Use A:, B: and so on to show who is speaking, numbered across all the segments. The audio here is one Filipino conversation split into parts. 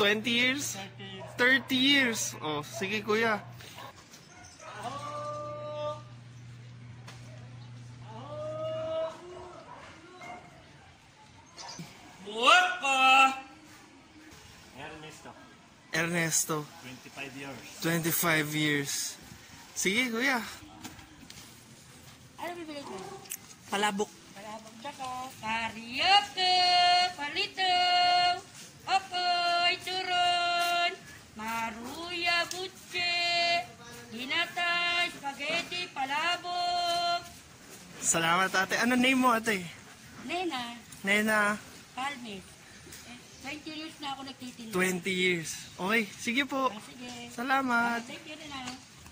A: 20 years? 30 years. Oh, sige kuya.
B: Buhat pa!
A: Ernesto.
B: 25 years.
A: 25 years. Sige kuya.
C: Ano bibili ko?
A: Palabok.
C: Palabok tsaka. Karaoke, palito, okoy, turon, maruya, butche, ginatay, spaghetti, palabok.
A: Salamat ate. Ano name mo ate?
C: Nena,
A: Nena.
C: Palme. 20 years na ako nagtitinda.
A: 20 years. Okay, sige po.
C: Sige.
A: Salamat.
C: Thank you rin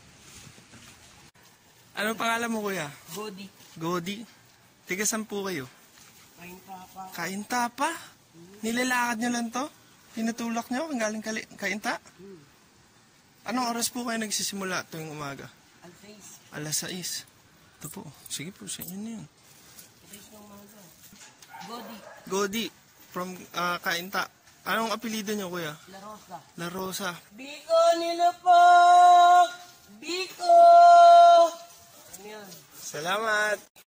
A: Ano pangalan mo kuya?
C: Godi.
A: Godi. Tiga saan po kayo?
C: Kaintapa.
A: Kainta pa? Nilalakad nyo lang to? Tinutulak nyo? Ang galing kainta? Anong oras po kayo nagsisimula tuwing umaga?
C: Alas 6.
A: Alas 6. Ito po. Sige po, sa inyo na yun.
C: Godi.
A: Godi. From Kainta. Anong apelido nyo kuya?
C: La Rosa.
A: La Rosa.
C: Biko nilupok! Biko!
A: Salamat.